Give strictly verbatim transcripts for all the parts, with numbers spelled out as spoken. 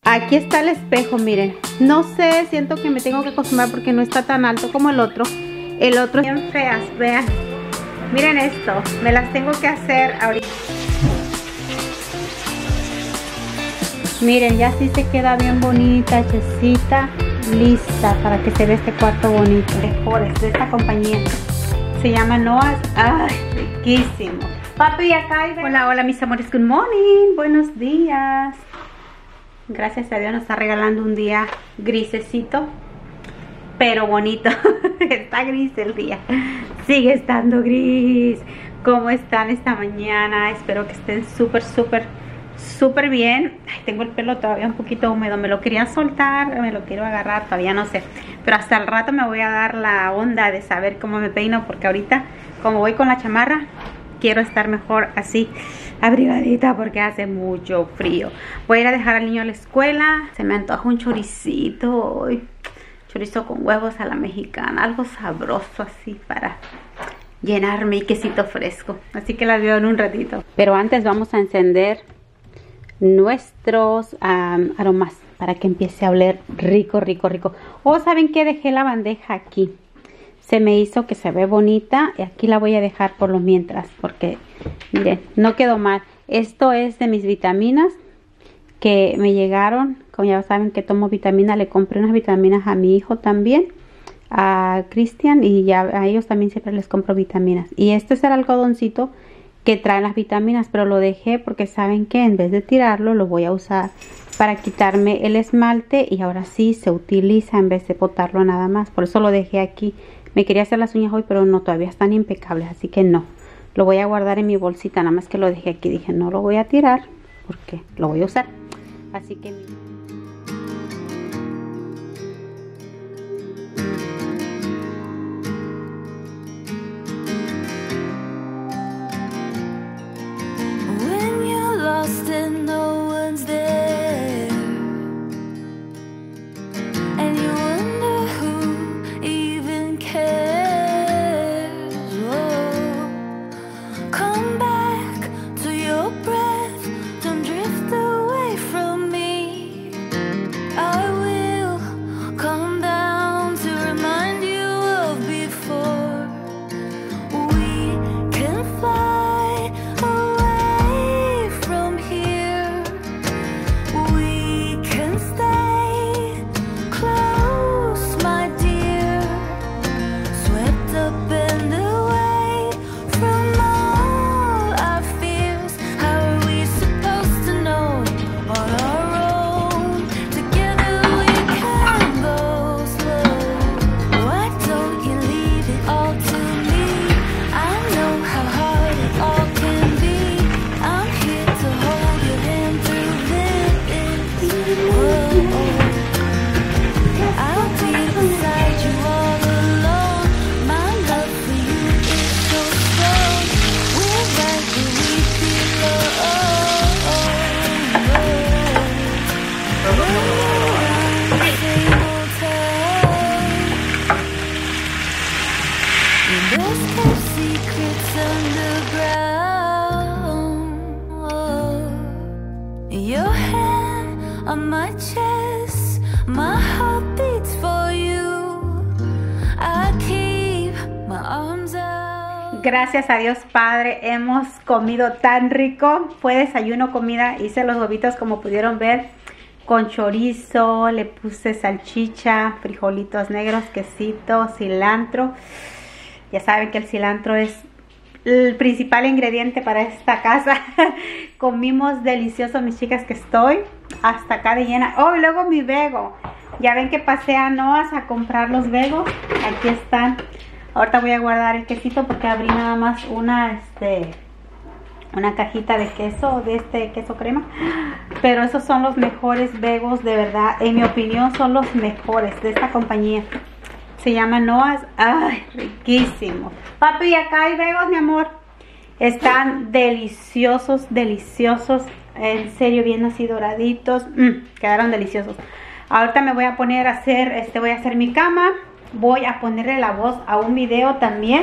Aquí está el espejo, miren. No sé, siento que me tengo que acostumbrar porque no está tan alto como el otro. El otro es bien feas, vean. Miren esto, me las tengo que hacer ahorita. Miren, ya sí se queda bien bonita, hechecita, lista para que se vea este cuarto bonito. Mejores de esta compañía. Se llama Noah's. Ay, riquísimo. Papi, acá hay... Hola, hola mis amores, good morning. Buenos días. Gracias a Dios nos está regalando un día grisecito, pero bonito. Está gris el día. Sigue estando gris. ¿Cómo están esta mañana? Espero que estén súper, súper, súper bien. Ay, tengo el pelo todavía un poquito húmedo. Me lo quería soltar, me lo quiero agarrar, todavía no sé. Pero hasta el rato me voy a dar la onda de saber cómo me peino, porque ahorita, como voy con la chamarra, quiero estar mejor así, abrigadita, porque hace mucho frío. Voy a ir a dejar al niño a la escuela. Se me antoja un choricito hoy. Chorizo con huevos a la mexicana, algo sabroso así para llenarme, y quesito fresco. Así que las veo en un ratito. Pero antes vamos a encender nuestros um, aromas para que empiece a oler rico, rico, rico. Oh, ¿saben qué? Dejé la bandeja aquí. Se me hizo que se ve bonita y aquí la voy a dejar por lo mientras, porque miren, no quedó mal. Esto es de mis vitaminas que me llegaron. Como ya saben que tomo vitamina, le compré unas vitaminas a mi hijo también, a Cristian, y ya a ellos también siempre les compro vitaminas. Y este es el algodoncito que trae las vitaminas, pero lo dejé porque saben que en vez de tirarlo lo voy a usar para quitarme el esmalte, y ahora sí se utiliza en vez de botarlo nada más. Por eso lo dejé aquí. Me quería hacer las uñas hoy, pero no, todavía están impecables, así que no. Lo voy a guardar en mi bolsita, nada más que lo dejé aquí. Dije, no lo voy a tirar porque lo voy a usar. Así que... Gracias a Dios Padre, hemos comido tan rico. Fue desayuno, comida, hice los huevitos como pudieron ver, con chorizo, le puse salchicha, frijolitos negros, quesito, cilantro. Ya saben que el cilantro es el principal ingrediente para esta casa. Comimos delicioso, mis chicas, que estoy hasta acá de llena. Oh, y luego mi vego. Ya ven que pasé a Noah's a comprar los vegos. Aquí están. Ahorita voy a guardar el quesito porque abrí nada más una, este, una cajita de queso, de este queso crema. Pero esos son los mejores vegos, de verdad. En mi opinión son los mejores de esta compañía. Se llama Noah's. Ay, riquísimo. Papi, acá hay vegos, mi amor. Están deliciosos, deliciosos. En serio, bien así doraditos. Mm, quedaron deliciosos. Ahorita me voy a poner a hacer, este, voy a hacer mi cama. Voy a ponerle la voz a un video también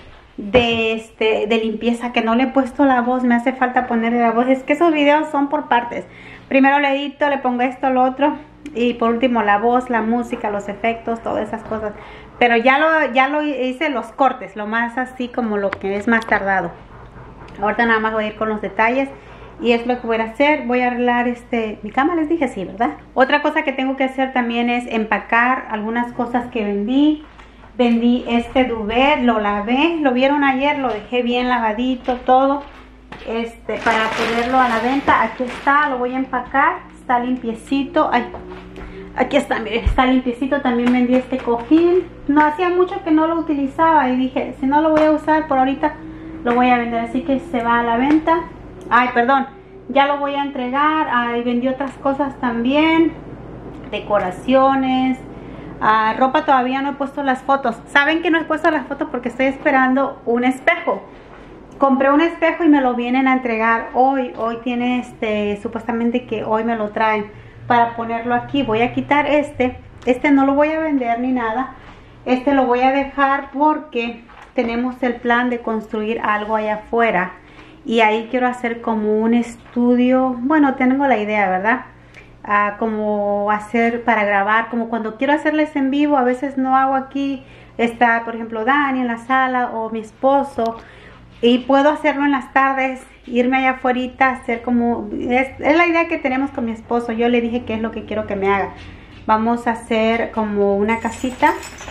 de este de limpieza, que no le he puesto la voz. Me hace falta ponerle la voz. Es que esos videos son por partes. primero le edito, le pongo esto, lo otro, y por último la voz, la música, los efectos, todas esas cosas. Pero ya lo, ya lo hice los cortes, lo más así como lo que es más tardado. Ahorita nada más voy a ir con los detalles y es lo que voy a hacer. Voy a arreglar este, mi cama, les dije, sí, ¿verdad? Otra cosa que tengo que hacer también es empacar algunas cosas que vendí. Vendí este duvet, lo lavé, lo vieron ayer, lo dejé bien lavadito, todo. Este, para ponerlo a la venta. Aquí está, lo voy a empacar, está limpiecito. Ay, aquí está, miren, está limpiecito. También vendí este cojín, no hacía mucho que no lo utilizaba y dije, si no lo voy a usar por ahorita, lo voy a vender, así que se va a la venta. Ay, perdón, ya lo voy a entregar. Ay, vendí otras cosas también, decoraciones, ah, ropa. Todavía no he puesto las fotos. Saben que no he puesto las fotos porque estoy esperando un espejo. Compré un espejo y me lo vienen a entregar hoy. Hoy tiene este, supuestamente que hoy me lo traen para ponerlo aquí. Voy a quitar este. Este no lo voy a vender ni nada. Este lo voy a dejar porque tenemos el plan de construir algo allá afuera. Y ahí quiero hacer como un estudio. Bueno, tengo la idea, ¿verdad? Ah, como hacer para grabar. Como cuando quiero hacerles en vivo. A veces no hago aquí. Está, por ejemplo, Dani en la sala o mi esposo. Y puedo hacerlo en las tardes, irme allá afuera, hacer como... Es, es la idea que tenemos con mi esposo. Yo le dije que es lo que quiero que me haga. Vamos a hacer como una casita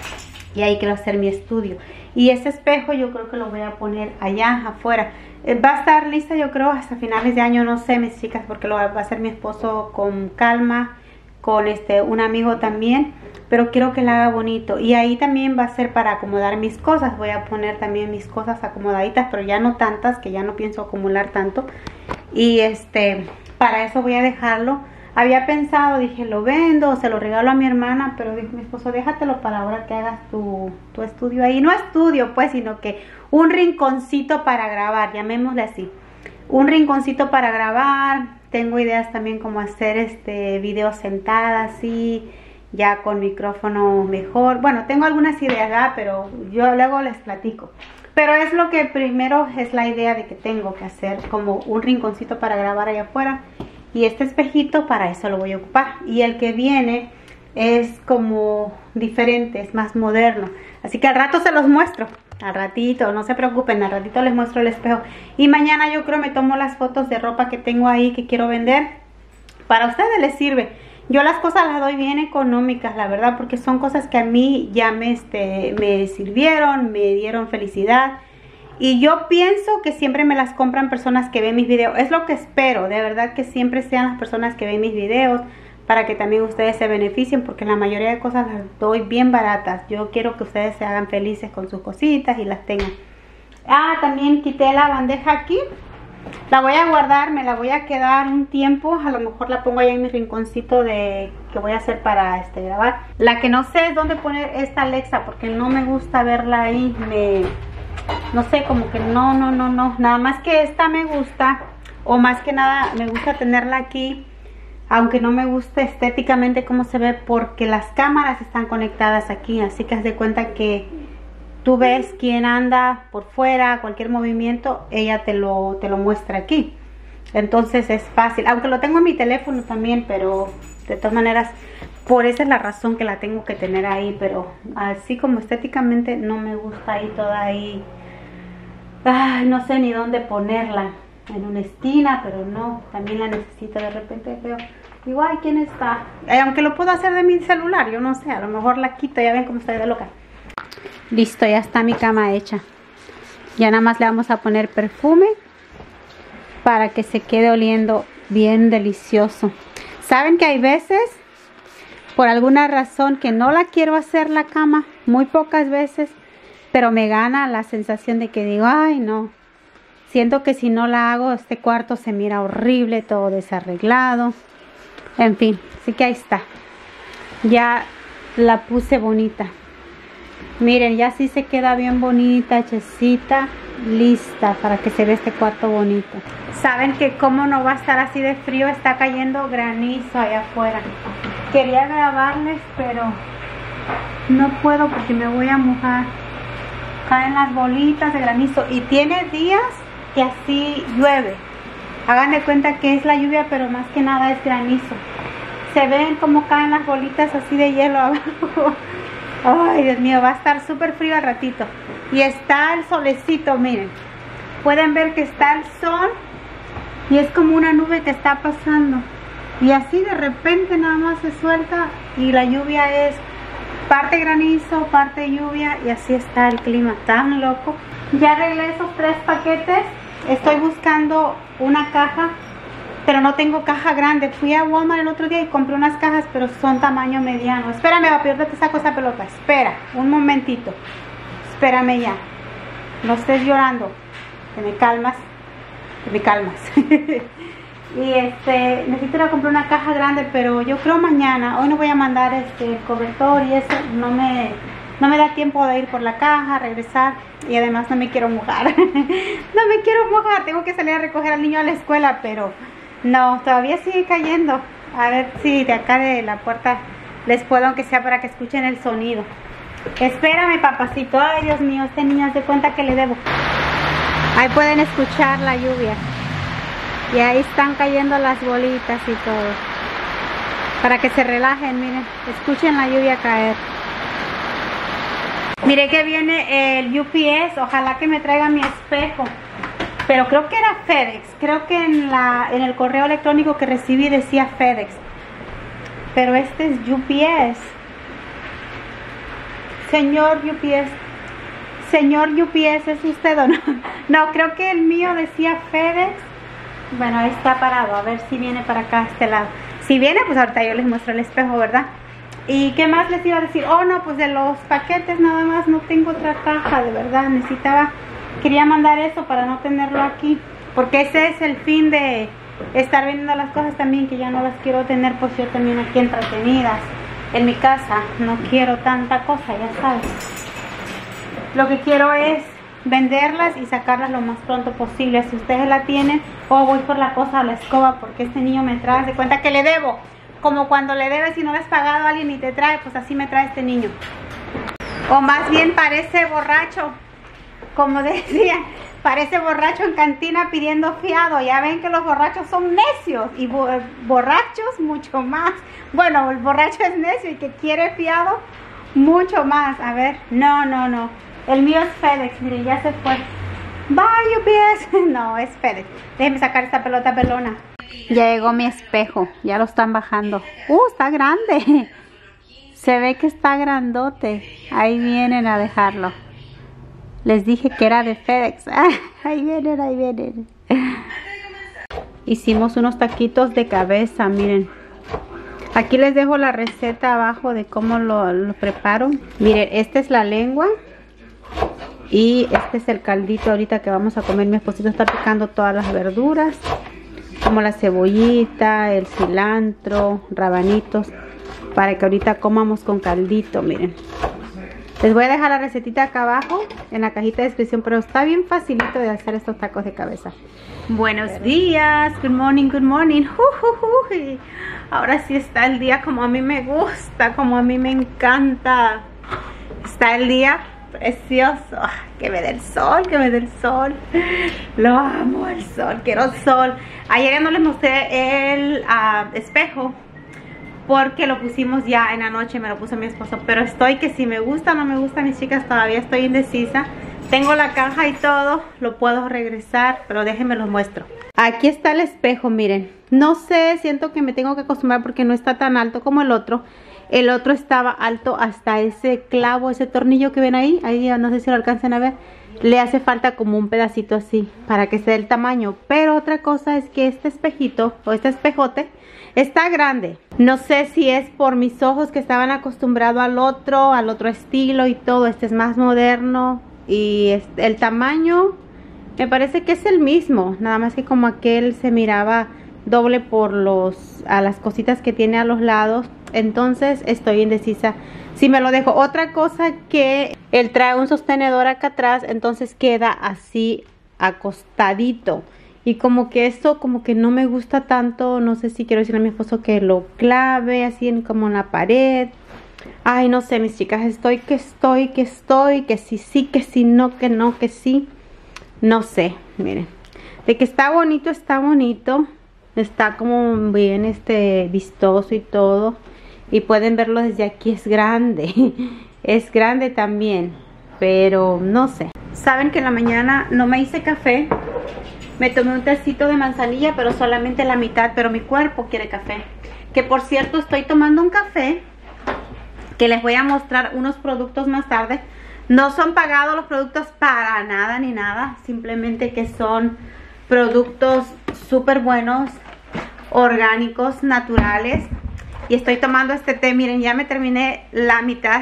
y ahí quiero hacer mi estudio. Y ese espejo yo creo que lo voy a poner allá afuera. Eh, va a estar lista yo creo hasta finales de año, no sé mis chicas, porque lo va a hacer mi esposo con calma, con este un amigo también. Pero quiero que la haga bonito. Y ahí también va a ser para acomodar mis cosas. Voy a poner también mis cosas acomodaditas, pero ya no tantas, que ya no pienso acumular tanto. Y este, para eso voy a dejarlo. Había pensado, dije, lo vendo o se lo regalo a mi hermana, pero dijo mi esposo, déjatelo para ahora que hagas tu, tu estudio ahí. No estudio, pues, sino que un rinconcito para grabar, llamémosle así. Un rinconcito para grabar. Tengo ideas también como hacer este video sentada así, ya con micrófono mejor. Bueno, tengo algunas ideas, ¿verdad? Pero yo luego les platico. Pero es lo que primero es la idea de que tengo que hacer, como un rinconcito para grabar allá afuera. Y este espejito para eso lo voy a ocupar. Y el que viene es como diferente, es más moderno. Así que al rato se los muestro. Al ratito, no se preocupen, al ratito les muestro el espejo. Y mañana yo creo me tomo las fotos de ropa que tengo ahí que quiero vender. Para ustedes les sirve. Yo las cosas las doy bien económicas, la verdad, porque son cosas que a mí ya me, este, me sirvieron, me dieron felicidad. Y yo pienso que siempre me las compran personas que ven mis videos. Es lo que espero, de verdad, que siempre sean las personas que ven mis videos, para que también ustedes se beneficien, porque la mayoría de cosas las doy bien baratas. Yo quiero que ustedes se hagan felices con sus cositas y las tengan. Ah, también quité la bandeja aquí. La voy a guardar, me la voy a quedar un tiempo. A lo mejor la pongo allá en mi rinconcito de que voy a hacer para este grabar. La que no sé es dónde poner esta Alexa, porque no me gusta verla ahí. Me, no sé, como que no, no, no, no. Nada más que esta me gusta, o más que nada me gusta tenerla aquí, aunque no me gusta estéticamente cómo se ve, porque las cámaras están conectadas aquí. Así que haz de cuenta que tú ves quién anda por fuera, cualquier movimiento, ella te lo, te lo muestra aquí. Entonces es fácil, aunque lo tengo en mi teléfono también, pero de todas maneras, por esa es la razón que la tengo que tener ahí. Pero así como estéticamente no me gusta ahí toda ahí. Ay, no sé ni dónde ponerla, en una esquina, pero no, también la necesito. De repente veo, digo, ay, ¿quién está? Eh, aunque lo puedo hacer de mi celular, yo no sé, a lo mejor la quito, ya ven cómo estoy de loca. Listo, ya está mi cama hecha. Ya nada más le vamos a poner perfume para que se quede oliendo bien delicioso. Saben que hay veces, por alguna razón, que no la quiero hacer la cama, muy pocas veces, pero me gana la sensación de que digo, ay no, siento que si no la hago este cuarto se mira horrible, todo desarreglado. En fin, así que ahí está. Ya la puse bonita. Miren, ya sí se queda bien bonita, hechecita, lista para que se vea este cuarto bonito. Saben que como no va a estar así de frío, está cayendo granizo allá afuera. Quería grabarles, pero no puedo porque me voy a mojar. Caen las bolitas de granizo y tiene días que así llueve. Hagan de cuenta que es la lluvia, pero más que nada es granizo. Se ven como caen las bolitas así de hielo abajo. Ay, Dios mío, va a estar súper frío al ratito. Y está el solecito, miren. Pueden ver que está el sol y es como una nube que está pasando. Y así de repente nada más se suelta y la lluvia es parte granizo, parte lluvia, y así está el clima, tan loco. Ya arreglé esos tres paquetes. Estoy buscando una caja, pero no tengo caja grande. Fui a Walmart el otro día y compré unas cajas, pero son tamaño mediano. Espérame, papi, ahorita te saco esa pelota. Espera, un momentito. Espérame ya. No estés llorando. Que me calmas. Que me calmas. Y este, necesito ir a comprar una caja grande, pero yo creo mañana. Hoy no voy a mandar este el cobertor y eso. No me, no me da tiempo de ir por la caja, regresar. Y además no me quiero mojar. No me quiero mojar. Tengo que salir a recoger al niño a la escuela, pero no, todavía sigue cayendo. A ver si de acá de la puerta les puedo, aunque sea para que escuchen el sonido. Espérame, papacito. Ay, Dios mío, este niño hace cuenta que le debo. Ahí pueden escuchar la lluvia. Y ahí están cayendo las bolitas y todo. Para que se relajen, miren. Escuchen la lluvia caer. Mire que viene el U P S. Ojalá que me traiga mi espejo. Pero creo que era FedEx. Creo que en, la, en el correo electrónico que recibí decía FedEx. Pero este es U P S. Señor U P S. Señor U P S, ¿es usted o no? No, creo que el mío decía FedEx. Bueno, ahí está parado. A ver si viene para acá, a este lado. Si viene, pues ahorita yo les muestro el espejo, ¿verdad? ¿Y qué más les iba a decir? Oh, no, pues de los paquetes nada más. No tengo otra caja, de verdad. Necesitaba, quería mandar eso para no tenerlo aquí. Porque ese es el fin de estar vendiendo las cosas también, que ya no las quiero tener, pues yo también aquí entretenidas en mi casa. No quiero tanta cosa, ya sabes. Lo que quiero es venderlas y sacarlas lo más pronto posible. Si ustedes la tienen, o oh, voy por la cosa a la escoba, porque este niño me trae de cuenta que le debo. Como cuando le debes y no le has pagado a alguien y te trae, pues así me trae este niño. O más bien parece borracho, como decía, parece borracho en cantina pidiendo fiado. Ya ven que los borrachos son necios, y bo borrachos mucho más. Bueno, el borracho es necio y que quiere fiado mucho más. A ver, no, no, no. El mío es FedEx, miren, ya se fue. Bye, U P S. No, es FedEx. Déjenme sacar esta pelota pelona. Ya llegó mi espejo, ya lo están bajando. Uh, está grande. Se ve que está grandote. Ahí vienen a dejarlo. Les dije que era de FedEx. Ahí vienen, ahí vienen. Hicimos unos taquitos de cabeza, miren. Aquí les dejo la receta abajo de cómo lo, lo preparo. Miren, esta es la lengua. Y este es el caldito ahorita que vamos a comer. Mi esposito está picando todas las verduras, como la cebollita, el cilantro, rabanitos, para que ahorita comamos con caldito, miren. Les voy a dejar la recetita acá abajo en la cajita de descripción, pero está bien facilito de hacer estos tacos de cabeza. Buenos pero... días, good morning, good morning. Uh, uh, uh. Ahora sí está el día como a mí me gusta, como a mí me encanta. Está el día precioso. Que me dé el sol, que me dé el sol. Lo amo, el sol, quiero sol. Ayer ya no les mostré el uh, espejo, porque lo pusimos ya en la noche, me lo puso mi esposo. Pero estoy que si me gusta o no me gusta, mis chicas, todavía estoy indecisa. Tengo la caja y todo, lo puedo regresar, pero déjenme los muestro. Aquí está el espejo, miren. No sé, siento que me tengo que acostumbrar porque no está tan alto como el otro. El otro estaba alto hasta ese clavo, ese tornillo que ven ahí. Ahí no sé si lo alcancen a ver. Le hace falta como un pedacito así para que sea del tamaño. Pero otra cosa es que este espejito o este espejote está grande. No sé si es por mis ojos que estaban acostumbrados al otro, al otro estilo y todo. Este es más moderno y este, el tamaño me parece que es el mismo. Nada más que como aquel se miraba doble por los a las cositas que tiene a los lados. Entonces estoy indecisa si me lo dejo. Otra cosa que él trae un sostenedor acá atrás, entonces queda así acostadito. Y como que esto como que no me gusta tanto. No sé si quiero decirle a mi esposo que lo clave así en, como en la pared. Ay, no sé, mis chicas. Estoy que estoy, que estoy, que sí, sí, que sí, no, que no, que sí. No sé, miren. De que está bonito, está bonito. Está como bien este vistoso y todo. Y pueden verlo desde aquí, es grande. Es grande también. Pero no sé. Saben que en la mañana no me hice café. Me tomé un tecito de manzanilla, pero solamente la mitad. Pero mi cuerpo quiere café. Que por cierto estoy tomando un café. Que les voy a mostrar unos productos más tarde. No son pagados los productos para nada ni nada. Simplemente que son productos súper buenos, orgánicos, naturales. Y estoy tomando este té. Miren, ya me terminé la mitad.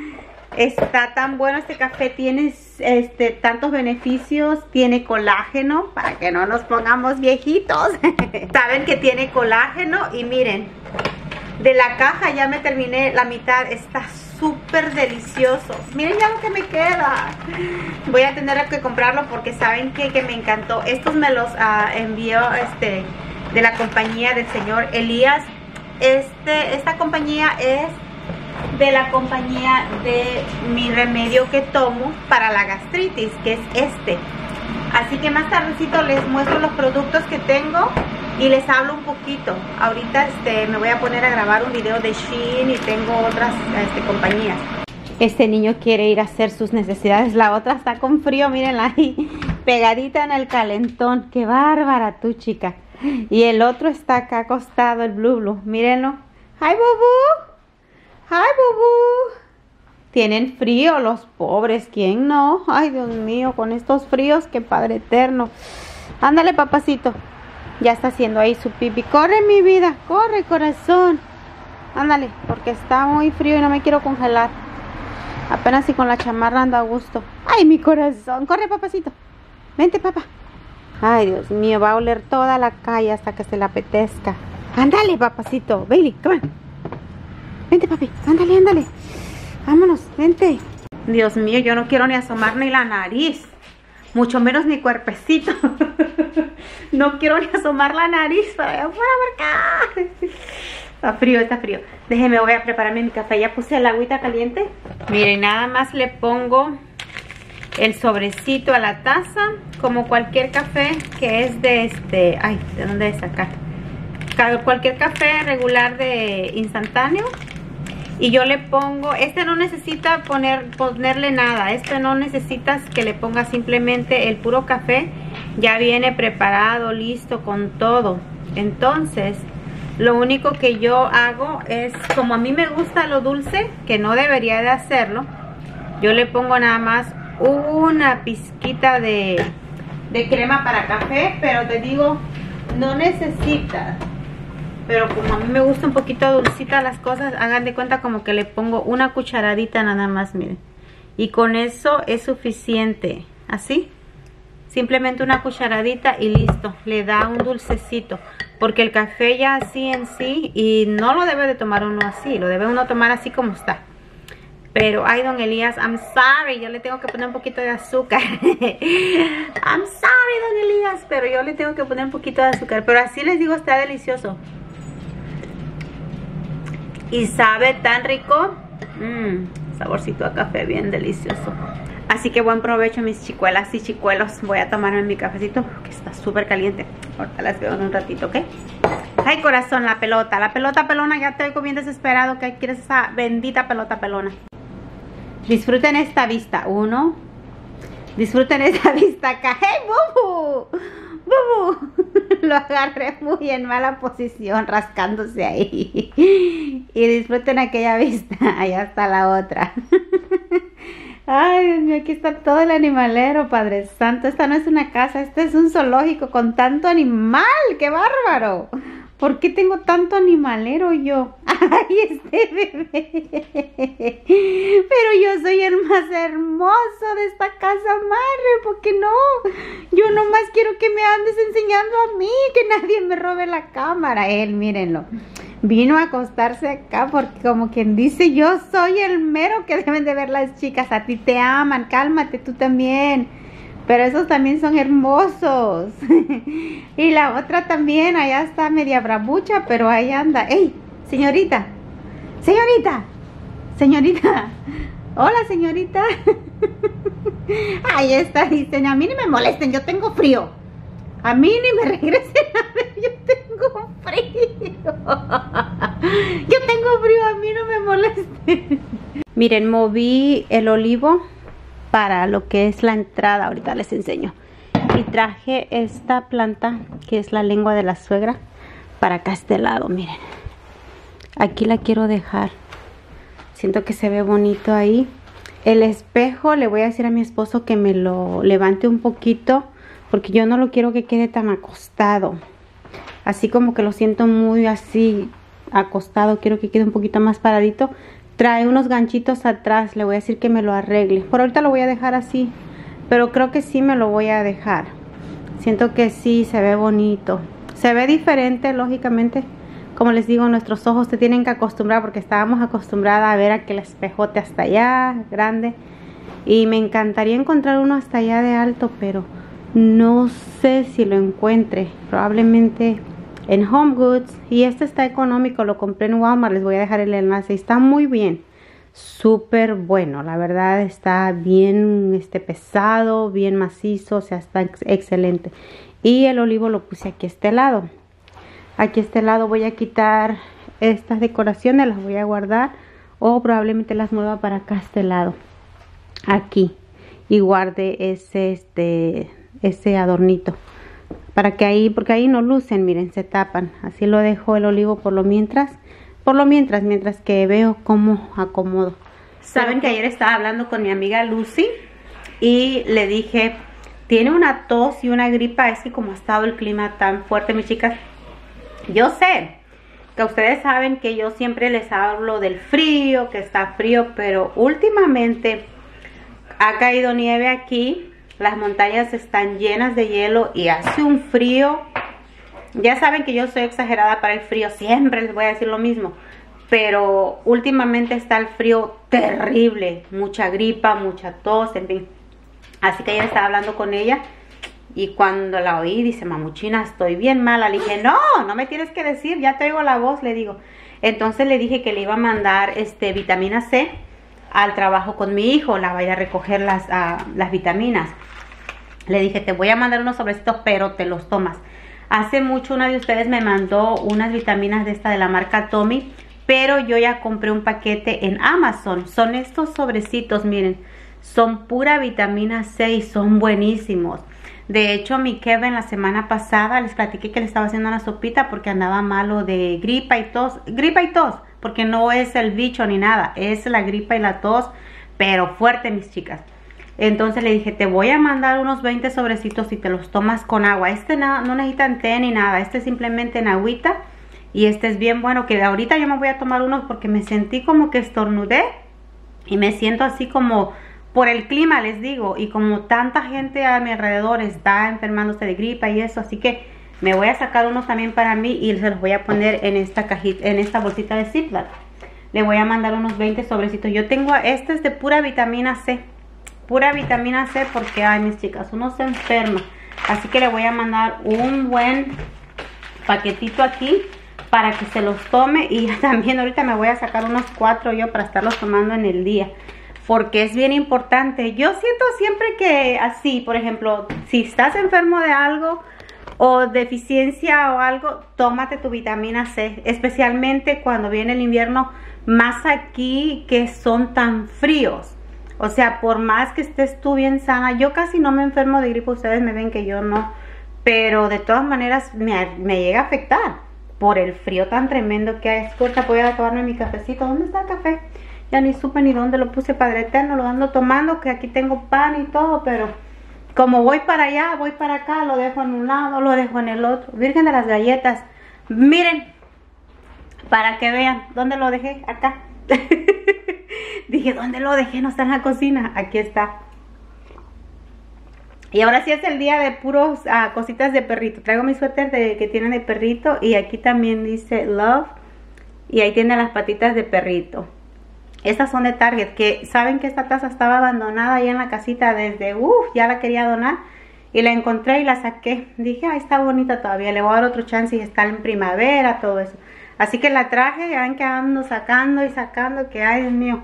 Está tan bueno este café. Tiene este, tantos beneficios. Tiene colágeno para que no nos pongamos viejitos. Saben que tiene colágeno. Y miren, de la caja ya me terminé la mitad. Está súper delicioso. Miren ya lo que me queda. Voy a tener que comprarlo porque saben que, que me encantó. Estos me los uh, envió este de la compañía del señor Elías. Este, esta compañía es de la compañía de mi remedio que tomo para la gastritis, que es este. Así que más tardecito les muestro los productos que tengo y les hablo un poquito. Ahorita este, me voy a poner a grabar un video de Shein y tengo otras este, compañías. Este niño quiere ir a hacer sus necesidades. La otra está con frío, mírenla ahí, pegadita en el calentón. Qué bárbara tú, chica. Y el otro está acá acostado, el Blue Blue. Mírenlo. ¡Hi, Bubu! ¡Hi, Bubu! Tienen frío los pobres. ¿Quién no? Ay, Dios mío, con estos fríos, qué padre eterno. Ándale, papacito. Ya está haciendo ahí su pipi. Corre, mi vida. Corre, corazón. Ándale, porque está muy frío y no me quiero congelar. Apenas si con la chamarra ando a gusto. Ay, mi corazón. Corre, papacito. Vente, papá. Ay, Dios mío, va a oler toda la calle hasta que se le apetezca. Ándale, papacito. Bailey, come on. Vente, papi. Ándale, ándale. Vámonos, vente. Dios mío, yo no quiero ni asomar ni la nariz. Mucho menos mi cuerpecito. No quiero ni asomar la nariz para allá afuera, por acá. Está frío, está frío. Déjenme, voy a prepararme mi café. Ya puse el agüita caliente. Miren, nada más le pongo el sobrecito a la taza, como cualquier café que es de este, ay, ¿de dónde es acá? Cualquier café regular de instantáneo. Y yo le pongo, este no necesita poner, ponerle nada, este no necesitas que le ponga simplemente el puro café, ya viene preparado, listo con todo. Entonces, lo único que yo hago es, como a mí me gusta lo dulce, que no debería de hacerlo, yo le pongo nada más una pizquita de, de crema para café, pero te digo, no necesitas. Pero como a mí me gusta un poquito dulcita las cosas, hagan de cuenta como que le pongo una cucharadita nada más, miren. Y con eso es suficiente, así. Simplemente una cucharadita y listo, le da un dulcecito. Porque el café ya así en sí, y no lo debe de tomar uno así, lo debe uno tomar así como está. Pero, ay, don Elías, I'm sorry, yo le tengo que poner un poquito de azúcar. I'm sorry, don Elías, pero yo le tengo que poner un poquito de azúcar. Pero así les digo, está delicioso. Y sabe tan rico. Mmm, saborcito a café, bien delicioso. Así que buen provecho, mis chicuelas y chicuelos. Voy a tomarme mi cafecito, que está súper caliente. Ahorita las veo en un ratito, ¿ok? Ay, corazón, la pelota. La pelota pelona, ya te oigo bien desesperado. ¿Qué quieres esa bendita pelota pelona? Disfruten esta vista. Uno. Disfruten esta vista acá. ¡Hey, Bubu! ¡Bubu! Lo agarré muy en mala posición, rascándose ahí. Y disfruten aquella vista. Allá está la otra. Ay, Dios mío, aquí está todo el animalero, Padre Santo. Esta no es una casa, este es un zoológico con tanto animal. ¡Qué bárbaro! ¿Por qué tengo tanto animalero yo? ¡Ay, este bebé! Pero yo soy el más hermoso de esta casa madre, ¿por qué no? Yo nomás quiero que me andes enseñando a mí, que nadie me robe la cámara. Él, mírenlo, vino a acostarse acá porque como quien dice, yo soy el mero que deben de ver las chicas. A ti te aman, cálmate tú también. Pero esos también son hermosos. Y la otra también, allá está media bravucha, pero ahí anda. ¡Ey, señorita! ¡Señorita! ¡Señorita! ¡Hola, señorita! Ahí está, dicen, a mí no me molesten, yo tengo frío. A mí ni me regresen a ver, yo tengo frío. Yo tengo frío, a mí no me moleste. Miren, moví el olivo para lo que es la entrada, ahorita les enseño. Y traje esta planta, que es la lengua de la suegra, para acá este lado, miren. Aquí la quiero dejar. Siento que se ve bonito ahí. El espejo, le voy a decir a mi esposo que me lo levante un poquito, porque yo no lo quiero que quede tan acostado. Así como que lo siento muy así acostado, quiero que quede un poquito más paradito. Trae unos ganchitos atrás, le voy a decir que me lo arregle. Por ahorita lo voy a dejar así, pero creo que sí me lo voy a dejar. Siento que sí, se ve bonito. Se ve diferente, lógicamente. Como les digo, nuestros ojos se tienen que acostumbrar, porque estábamos acostumbradas a ver aquel espejote hasta allá, grande. Y me encantaría encontrar uno hasta allá de alto, pero no sé si lo encuentre. Probablemente en Home Goods. Y este está económico, lo compré en Walmart, les voy a dejar el enlace. Está muy bien, súper bueno, la verdad está bien este, pesado, bien macizo, o sea, está ex excelente. Y el olivo lo puse aquí a este lado. Aquí a este lado voy a quitar estas decoraciones, las voy a guardar, o probablemente las mueva para acá a este lado, aquí, y guarde ese, este, ese adornito. Para que ahí, porque ahí no lucen, miren, se tapan. Así lo dejo el olivo por lo mientras, por lo mientras, mientras que veo cómo acomodo. Saben que ayer estaba hablando con mi amiga Lucy y le dije, tiene una tos y una gripa, es que como ha estado el clima tan fuerte, mis chicas. Yo sé que ustedes saben que yo siempre les hablo del frío, que está frío, pero últimamente ha caído nieve aquí. Las montañas están llenas de hielo y hace un frío. Ya saben que yo soy exagerada para el frío, siempre les voy a decir lo mismo. Pero últimamente está el frío terrible, mucha gripa, mucha tos, en fin. Así que ayer estaba hablando con ella y cuando la oí dice, mamuchina, estoy bien mala. Le dije, no, no me tienes que decir, ya te oigo la voz, le digo. Entonces le dije que le iba a mandar este, vitamina C al trabajo con mi hijo, la vaya a recoger las, uh, las vitaminas. Le dije, te voy a mandar unos sobrecitos, pero te los tomas. Hace mucho una de ustedes me mandó unas vitaminas de esta de la marca Tommy, pero yo ya compré un paquete en Amazon. Son estos sobrecitos, miren, son pura vitamina C y son buenísimos. De hecho, mi Kevin la semana pasada les platiqué que le estaba haciendo una sopita porque andaba malo de gripa y tos. Gripa y tos, porque no es el bicho ni nada, es la gripa y la tos, pero fuerte, mis chicas. Entonces le dije, te voy a mandar unos veinte sobrecitos y te los tomas con agua. Este no, no necesitan té ni nada, este simplemente en agüita. Y este es bien bueno, que ahorita yo me voy a tomar unos porque me sentí como que estornudé. Y me siento así como por el clima, les digo. Y como tanta gente a mi alrededor está enfermándose de gripa y eso. Así que me voy a sacar unos también para mí y se los voy a poner en esta cajita, en esta bolsita de Ziploc. Le voy a mandar unos veinte sobrecitos. Yo tengo, este es de pura vitamina C. Pura vitamina C porque, ay, mis chicas, uno se enferma. Así que le voy a mandar un buen paquetito aquí para que se los tome. Y también ahorita me voy a sacar unos cuatro yo para estarlos tomando en el día, porque es bien importante. Yo siento siempre que así, por ejemplo, si estás enfermo de algo o deficiencia o algo, tómate tu vitamina C, especialmente cuando viene el invierno, más aquí que son tan fríos. O sea, por más que estés tú bien sana, yo casi no me enfermo de gripe, ustedes me ven que yo no, pero de todas maneras me, me llega a afectar por el frío tan tremendo que hay. Escucha, voy a tomarme mi cafecito. ¿Dónde está el café? Ya ni supe ni dónde lo puse, Padre Eterno, lo ando tomando, que aquí tengo pan y todo, pero como voy para allá, voy para acá, lo dejo en un lado, lo dejo en el otro. Virgen de las galletas, miren, para que vean, ¿dónde lo dejé? Acá. Dije, ¿dónde lo dejé? No está en la cocina. Aquí está. Y ahora sí es el día de puros uh, cositas de perrito. Traigo mi suéter de, que tiene de perrito. Y aquí también dice Love. Y ahí tiene las patitas de perrito. Estas son de Target. Que saben que esta taza estaba abandonada ahí en la casita desde, uff, ya la quería donar. Y la encontré y la saqué. Dije, ay, está bonita todavía. Le voy a dar otro chance y está en primavera, todo eso. Así que la traje. Ya ven que ando sacando y sacando. Que, ay, Dios mío.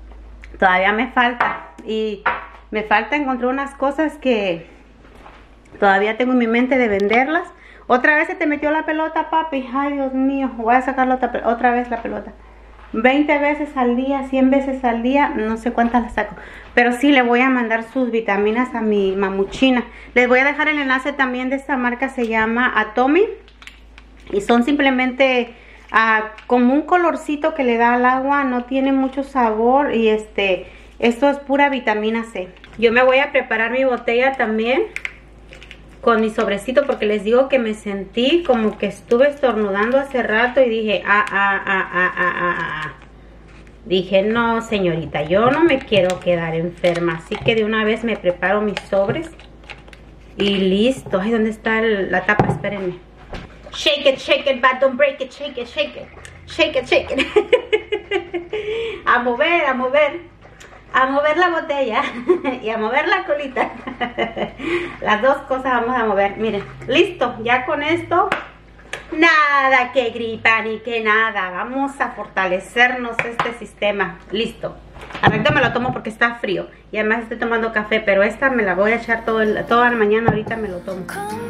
Todavía me falta. Y me falta encontrar unas cosas que Todavía tengo en mi mente de venderlas. Otra vez se te metió la pelota, papi. Ay, Dios mío, voy a sacar otra, otra vez la pelota. veinte veces al día, cien veces al día, no sé cuántas las saco. Pero sí le voy a mandar sus vitaminas a mi mamuchina. Les voy a dejar el enlace también de esta marca, se llama Atomy. Y son simplemente uh, como un colorcito que le da al agua, no tiene mucho sabor. Y este, esto es pura vitamina C. Yo me voy a preparar mi botella también con mi sobrecito, porque les digo que me sentí como que estuve estornudando hace rato y dije, ah, ah, ah, ah, ah, ah, ah. Dije, no, señorita, yo no me quiero quedar enferma, así que de una vez me preparo mis sobres y listo. Ay, ¿dónde está el, la tapa? Espérenme. Shake it, shake it, but don't break it, shake it, shake it, shake it, shake it. A mover, a mover. A mover la botella y a mover la colita. Las dos cosas vamos a mover. Miren, listo, ya con esto nada que gripa ni que nada. Vamos a fortalecernos este sistema. Listo. Ahorita me lo tomo porque está frío y además estoy tomando café, pero esta me la voy a echar todo el, toda la mañana. Ahorita me lo tomo.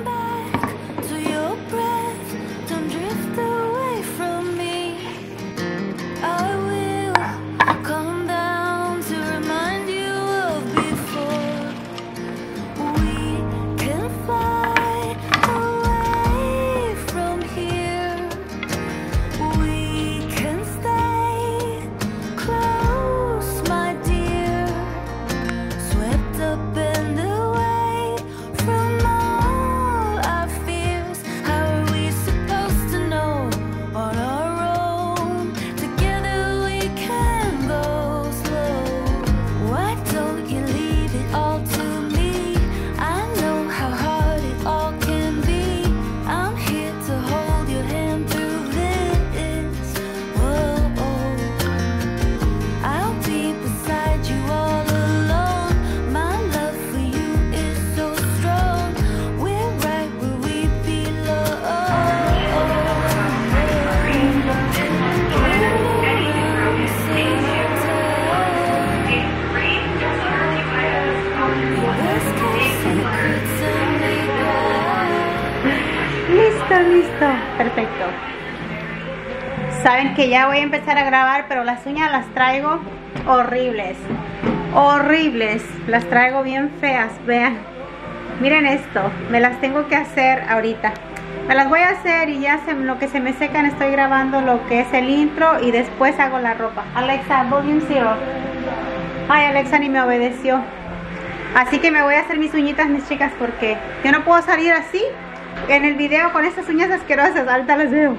Listo, perfecto. Saben que ya voy a empezar a grabar, pero las uñas las traigo horribles, horribles, las traigo bien feas. Vean, miren esto, me las tengo que hacer ahorita. Me las voy a hacer y ya se, lo que se me secan estoy grabando lo que es el intro y después hago la ropa. Alexa, volume cero. Ay, Alexa ni me obedeció. Así que me voy a hacer mis uñitas, mis chicas, porque yo no puedo salir así en el video con estas uñas asquerosas. Ahorita las veo.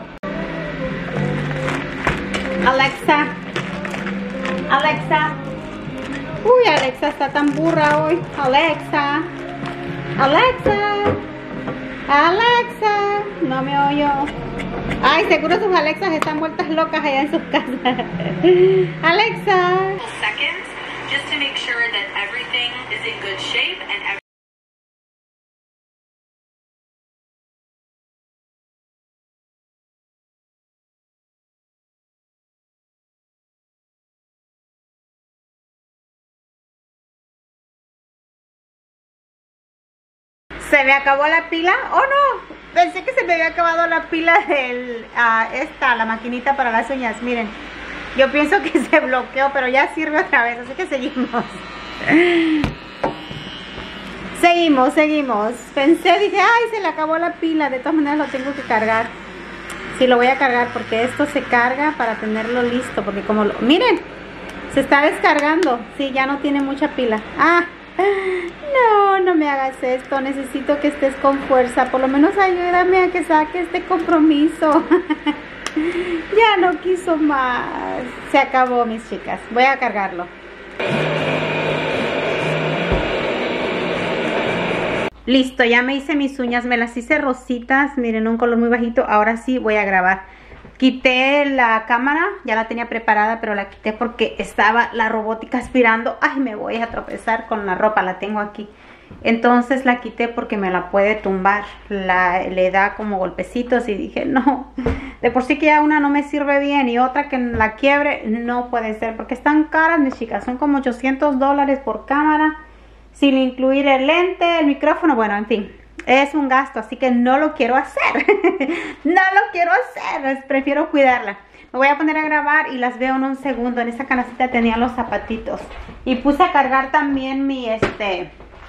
Alexa, Alexa. Uy, Alexa está tan burra hoy. Alexa, Alexa, Alexa. No me oyo. Ay, seguro sus Alexas están vueltas locas allá en sus casas. Alexa. Seconds, just to make sure that everything is in good shape and everything. Se me acabó la pila. Oh no, pensé que se me había acabado la pila de uh, esta, la maquinita para las uñas. Miren, yo pienso que se bloqueó, pero ya sirve otra vez, así que seguimos. Seguimos, seguimos. Pensé, dije, ay, se le acabó la pila. De todas maneras lo tengo que cargar. Sí, lo voy a cargar porque esto se carga para tenerlo listo. Porque como lo... Miren, se está descargando. Sí, ya no tiene mucha pila. Ah, no, no me hagas esto. Necesito que estés con fuerza. Por lo menos ayúdame a que saque este compromiso. Ya no quiso más. Se acabó, mis chicas. Voy a cargarlo. Listo, ya me hice mis uñas. Me las hice rositas. Miren, un color muy bajito. Ahora sí voy a grabar. Quité la cámara, ya la tenía preparada, pero la quité porque estaba la robótica aspirando. Ay, me voy a tropezar con la ropa, la tengo aquí. Entonces la quité porque me la puede tumbar, la, le da como golpecitos y dije, no, de por sí que ya una no me sirve bien y otra que la quiebre, no puede ser, porque están caras, mis chicas, son como ochocientos dólares por cámara, sin incluir el lente, el micrófono, bueno, en fin. es un gasto, así que no lo quiero hacer. No lo quiero hacer, prefiero cuidarla. Me voy a poner a grabar y las veo en un segundo. En esa canastita tenía los zapatitos. Y puse a cargar también mi, este,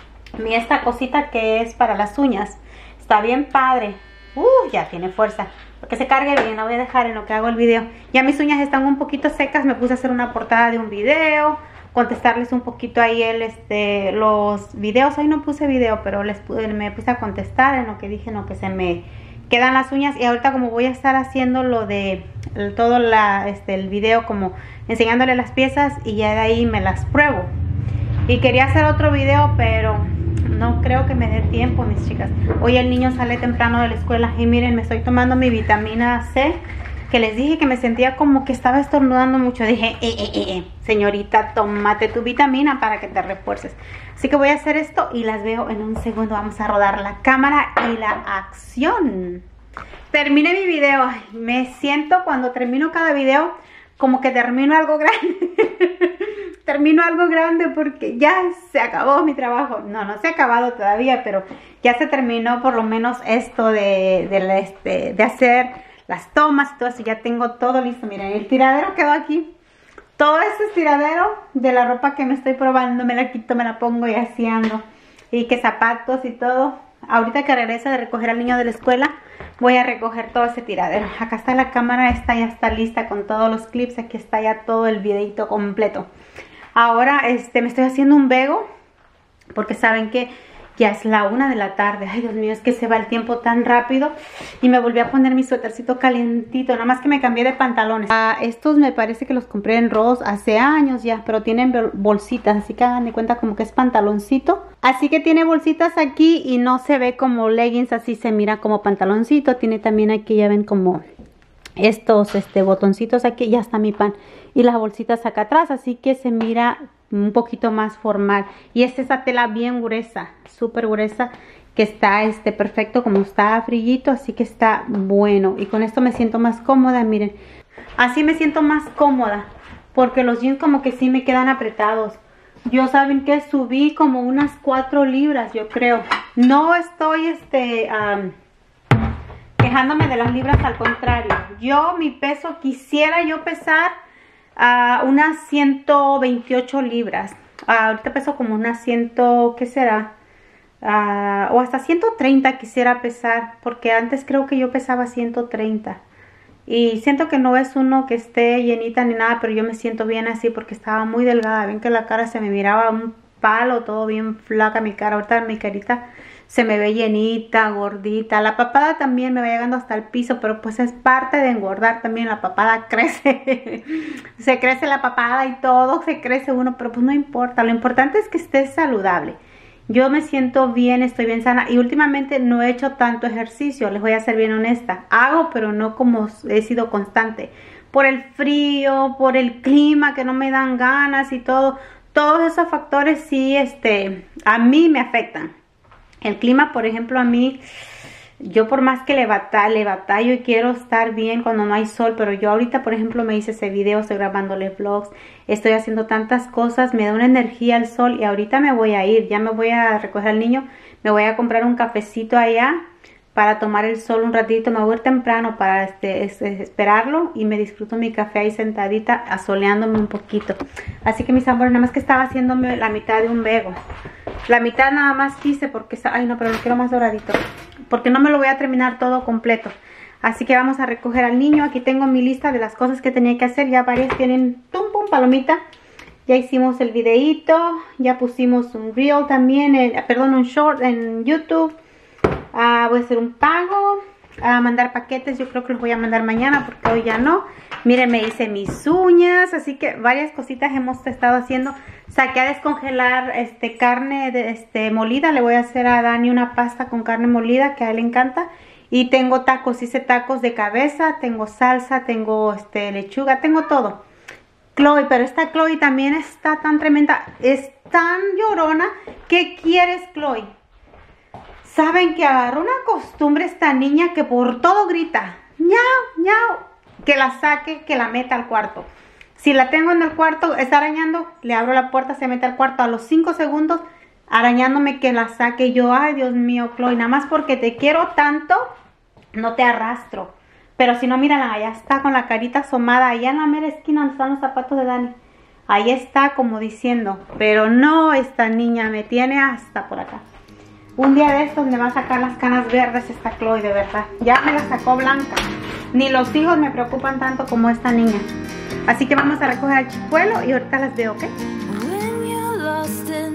mi esta cosita que es para las uñas. Está bien padre. Uh, ya tiene fuerza. Porque se cargue bien, la voy a dejar en lo que hago el video. Ya mis uñas están un poquito secas. Me puse a hacer una portada de un video. Contestarles un poquito ahí el, este, los videos. Hoy no puse video, pero les me puse a contestar en lo que dije, en lo que se me quedan las uñas. Y ahorita como voy a estar haciendo lo de el, todo la, este, el video como enseñándole las piezas y ya de ahí me las pruebo. Y quería hacer otro video, pero no creo que me dé tiempo, mis chicas. Hoy el niño sale temprano de la escuela y miren, me estoy tomando mi vitamina C, que les dije que me sentía como que estaba estornudando mucho. Dije, eh, eh, eh, eh, señorita, tómate tu vitamina para que te refuerces. Así que voy a hacer esto y las veo en un segundo. Vamos a rodar la cámara y la acción. Terminé mi video. Ay, me siento cuando termino cada video como que termino algo grande. Termino algo grande porque ya se acabó mi trabajo. No, no se ha acabado todavía, pero ya se terminó por lo menos esto de, de, este, de hacer las tomas y todo eso. Ya tengo todo listo. Miren, el tiradero quedó aquí. Todo ese tiradero de la ropa que me estoy probando, me la quito, me la pongo y así ando. Y que zapatos y todo. Ahorita que regrese de recoger al niño de la escuela, voy a recoger todo ese tiradero. Acá está la cámara, esta ya está lista con todos los clips. Aquí está ya todo el videito completo. Ahora este, me estoy haciendo un vego, porque saben que ya es la una de la tarde. Ay, Dios mío, es que se va el tiempo tan rápido. Y me volví a poner mi suétercito calientito. Nada más que me cambié de pantalones. Ah, estos me parece que los compré en Ross hace años ya, pero tienen bolsitas. Así que hagan de cuenta como que es pantaloncito. Así que tiene bolsitas aquí y no se ve como leggings. Así se mira como pantaloncito. Tiene también aquí, ya ven, como estos este, botoncitos aquí. Ya está mi pan. Y las bolsitas acá atrás. Así que se mira un poquito más formal. Y es esa tela bien gruesa, súper gruesa, que está este perfecto, como está frillito, así que está bueno. Y con esto me siento más cómoda, miren. Así me siento más cómoda, porque los jeans como que sí me quedan apretados. Yo saben que subí como unas cuatro libras, yo creo. No estoy este um, quejándome de las libras, al contrario. Yo, mi peso, quisiera yo pesar Uh, unas ciento veintiocho libras. Uh, ahorita peso como unas cien, ¿qué será? Uh, o hasta ciento treinta quisiera pesar, porque antes creo que yo pesaba ciento treinta. Y siento que no es uno que esté llenita ni nada, pero yo me siento bien así porque estaba muy delgada. Ven que la cara se me miraba un palo, todo bien flaca mi cara. Ahorita mi carita se me ve llenita, gordita. La papada también me va llegando hasta el piso, pero pues es parte de engordar también. La papada crece. Se crece la papada y todo, se crece uno, pero pues no importa. Lo importante es que estés saludable. Yo me siento bien, estoy bien sana. Y últimamente no he hecho tanto ejercicio, les voy a ser bien honesta. Hago, pero no como he sido constante. Por el frío, por el clima, que no me dan ganas y todo. Todos esos factores sí, este, a mí me afectan. El clima, por ejemplo, a mí, yo por más que le batallo, le batallo y quiero estar bien cuando no hay sol, pero yo ahorita, por ejemplo, me hice ese video, estoy grabándole vlogs, estoy haciendo tantas cosas, me da una energía el sol y ahorita me voy a ir, ya me voy a recoger al niño, me voy a comprar un cafecito allá para tomar el sol un ratito, me voy a ir temprano para este, este, esperarlo y me disfruto mi café ahí sentadita, asoleándome un poquito. Así que mis amores, nada más que estaba haciéndome la mitad de un vego. La mitad nada más quise porque, ay no, pero lo quiero más doradito, porque no me lo voy a terminar todo completo. Así que vamos a recoger al niño. Aquí tengo mi lista de las cosas que tenía que hacer. Ya varias tienen, tum, pum, palomita. Ya hicimos el videíto, ya pusimos un reel también, el, perdón, un short en YouTube. Uh, voy a hacer un pago, a uh, mandar paquetes, yo creo que los voy a mandar mañana porque hoy ya no. Miren, me hice mis uñas, así que varias cositas hemos estado haciendo. Saqué a descongelar este, carne de, este, molida, le voy a hacer a Dani una pasta con carne molida que a él le encanta. Y tengo tacos, hice tacos de cabeza, tengo salsa, tengo este, lechuga, tengo todo. Chloe, pero esta Chloe también está tan tremenda, es tan llorona. ¿Qué quieres, Chloe? Saben que agarró una costumbre esta niña que por todo grita, ñau, ñau, que la saque, que la meta al cuarto. Si la tengo en el cuarto, está arañando, le abro la puerta, se mete al cuarto, a los cinco segundos arañándome que la saque. Yo, ay, Dios mío, Chloe, nada más porque te quiero tanto, no te arrastro. Pero si no, mírala, allá está con la carita asomada, allá en la mera esquina donde están los zapatos de Dani. Ahí está como diciendo, pero no, esta niña me tiene hasta por acá. Un día de estos me va a sacar las canas verdes esta Chloe, de verdad. Ya me la sacó blanca. Ni los hijos me preocupan tanto como esta niña. Así que vamos a recoger al chicuelo y ahorita las veo, ¿ok?